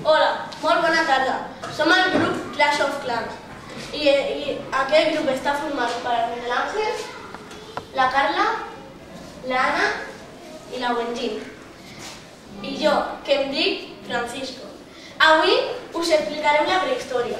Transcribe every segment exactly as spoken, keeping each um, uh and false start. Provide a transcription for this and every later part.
Hola, molt bona tarda. Som el grup Clash of Clans i, i aquest grup està format per el Miguel Ángel, la Carla, l'Anna i la Wenjin. I jo, que em dic Francisco. Avui us explicarem la prehistòria.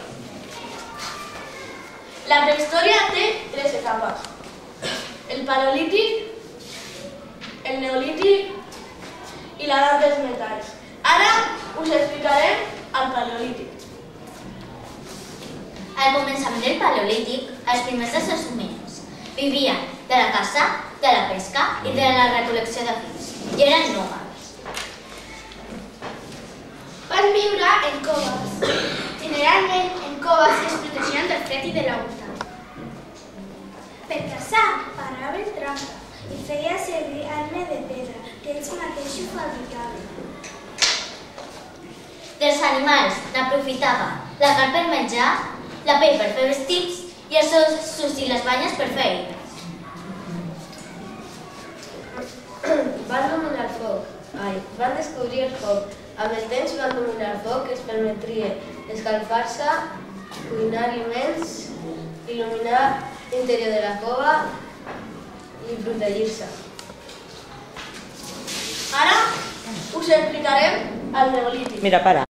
La prehistòria té tres etapes: el paleolític, el neolític i l'edat dels metalls. Ara us explicarem el paleolític. Al començament del paleolític, els primers éssers humans vivien de la caça, de la pesca i de la recol·lecció de fils, i eren nòmades. Van viure en coves, generalment en coves que es protegien del fred i de la humitat. Per caçar, paraven trampa i feia servir armes de pedra que ells mateixos fabricaven. Dels animals n'aprofitava la carn per menjar, la pell per fer vestits i els ossos i les banyes per fer eines. Van dominar el foc. Ai, van descobrir el foc. Amb el temps van dominar el foc que els permetria escalfar-se, cuinar aliments, il·luminar l'interior de la cova i protegir-se. Ara us explicarem el neolític. Mira, para.